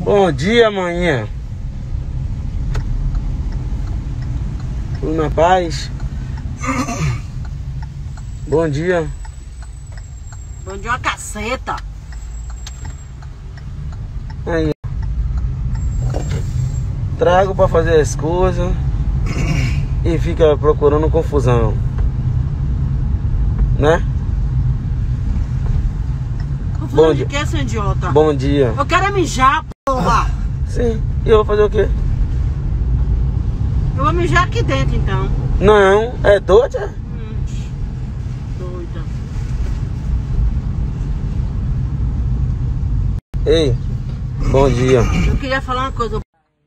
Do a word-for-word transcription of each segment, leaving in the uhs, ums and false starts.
Bom dia, manhã. Tudo na paz? Bom dia. Bom dia, uma caceta. Aí. Trago pra fazer as coisas e fica procurando confusão, né? Confusão de quê, seu idiota? Bom dia. Eu quero é mijar, porra. Sim. E eu vou fazer o quê? Eu vou mijar aqui dentro, então. Não, é doida? Hum, doida. Ei, bom dia. Eu queria falar uma coisa.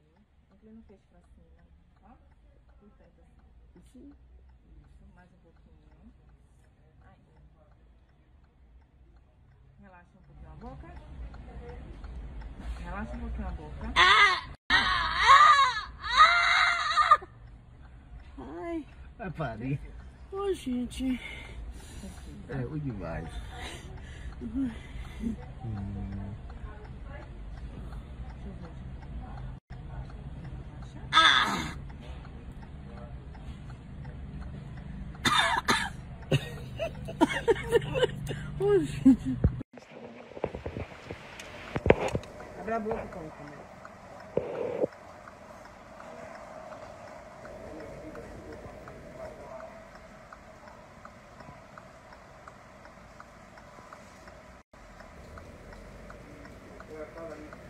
Relaxa um pouquinho a boca. Relaxa um pouquinho a boca. Ai. Vai parir. Ô, gente. É ruim demais. Hum. Ô, gente. Abre a boca, como também. Fala aí.